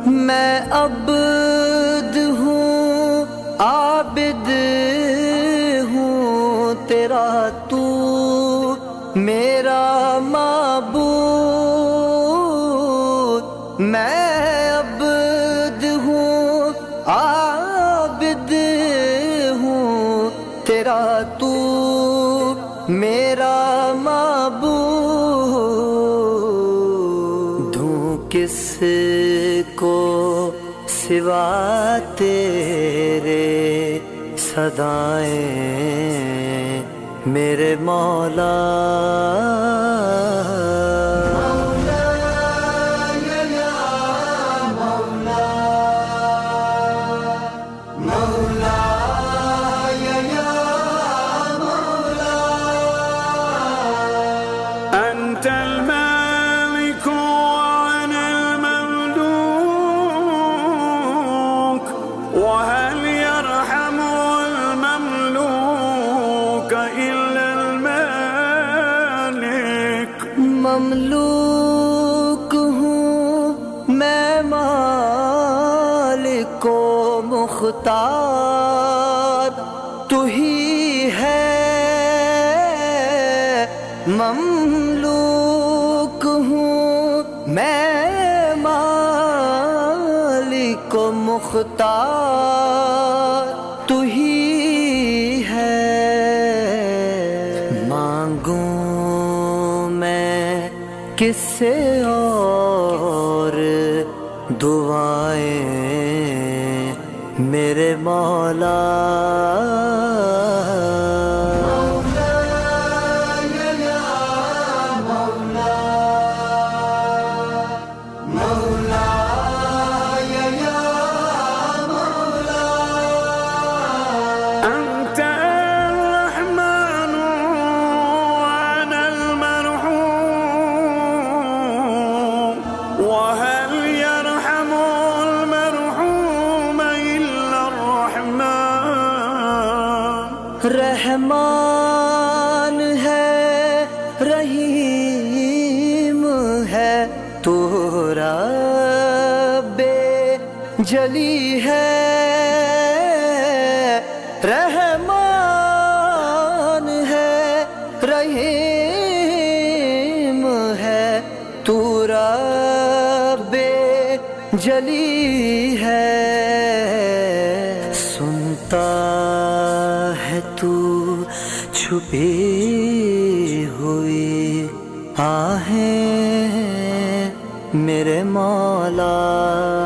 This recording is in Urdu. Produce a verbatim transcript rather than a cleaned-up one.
میں عبد ہوں عابد ہوں تیرا، تو میرا معبود۔ میں عبد ہوں عابد ہوں تیرا، تو میرا معبود۔ دوں کس کو سوا تیرے صدائیں میرے مولا۔ أنت المالك وأنا المملوك، وهل يرحم المملوك إلا المالك؟ مملوک ہوں میں مالک و مختار، تو ہی ہے۔ مملوک ہوں میں مالک و مختار، تو ہی ہے۔ مانگوں میں کس سے اور دعائیں میرے مولا۔ أنت الرحمن وأنا المرحوم، وهل يرحم المرحوم إلا الرحمن؟ رحمان ہے رحیم ہے تو رب جلی ہے۔ رحمان ہے رحیم ہے تو رب جلی ہے۔ سنتا ہے تو چھپی ہوئی آہیں میرے مولا۔